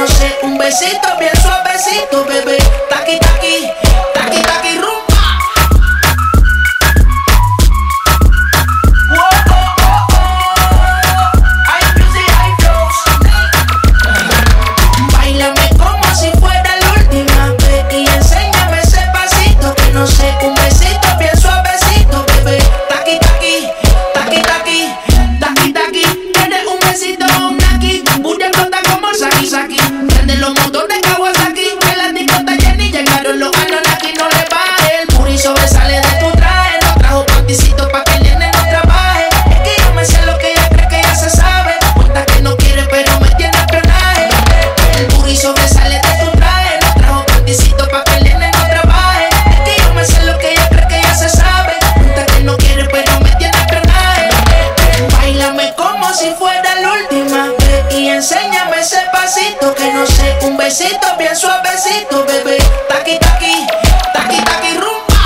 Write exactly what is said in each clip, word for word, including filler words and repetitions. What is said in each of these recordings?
no sé, un besito bien suavecito, bebé. Taqui, taqui, taqui, taqui, rumba. No sé, un besito bien suavecito, bebé. Taqui, taqui, taqui, taqui, taqui, taqui. Tienes un besito, un aquí. Bulla explota como Saki, Saki. Prende los motores de Kawasaki. Que la discota Jenny llegaron los Anunnaki. No le baje, el puri sobresale de tu traje. No trajo panticito pa' que el nene no trabaje. Es que yo me sé lo que ella cree que ya se sabe. Cuenta que no quiere pero me tiene espionaje. El puri sobresale de tu traje. No trajo panticito pa' que el nene no trabaje. Sé lo que ella cree que ya se sabe. Pregunta que no quiere pero me tiene espionaje. Báilame como si fuera la última vez y enséñame ese pasito que no sé, un besito bien suavecito, bebé. Taqui, taqui, taqui, taqui, rumba.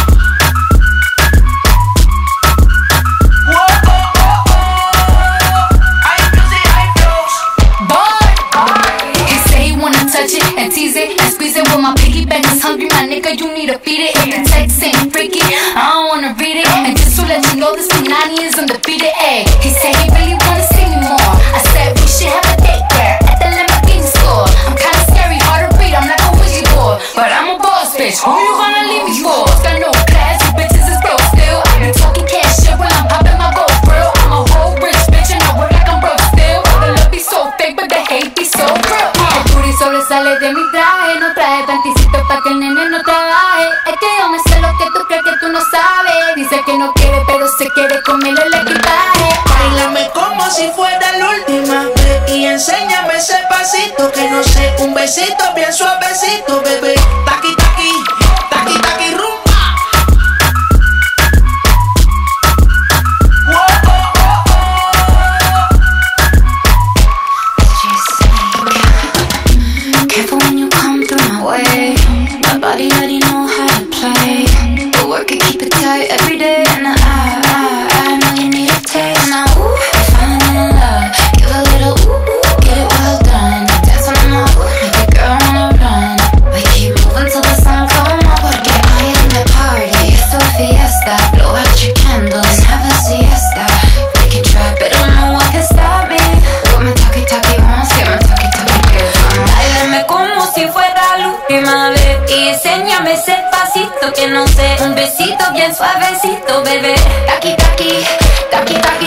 Whoa, oh, oh, oh. Hay music, hay flows. Boy, he say he wanna touch it and tease it and squeeze it. When my piggyback is hungry, my nigga, you need to feed it. If the text ain't freaky, I don't wanna read it. And just to let you know, this Punani is undefeated. Ayy, he said he really wanna see me more. I said we should have a date there at the Lamborghini store. I'm kinda scary, hard to read, I'm like a Ouija board, but I'm a boss bitch. Who you gonna leave me for? Got no class, you bitches is broke still. I be talking cash shit when I'm popping my gold grill. I'm a whole rich bitch and I work like I'm broke still. The love be so fake, but the hate be so real. El booty sobresale de mi traje, no trae panticito pa' que el nene no trabaje. Es que yo me sé lo que tú crees que tú no sabes. Dice que no quiere, pero se quiere comerle el equipaje. Báilame como si fuera la última vez y enséñame ese pasito que no sé, un besito bien suavecito, bebé. Taqui, taqui, taqui, taqui, rumba. Careful when you come through my way. My body already know how to play. But work it, keep it tight every day. And I, I, I know you need a taste. Now, ooh, I'm falling in love. Give a little ooh, ooh, get it well done. Dance on my ooh, make a girl wanna run. We keep moving till the sun come up. Porque I am the party, it's a fiesta. Blow out your candles, have a siesta. We can try, but no one can stop me. What my talkie talkie wants, get my talkie talkie girls on. Báilame como si fuera la última vez y enséñame ese pasito que no sé, un besito bien suavecito, bebé. Taqui taqui, taqui taqui.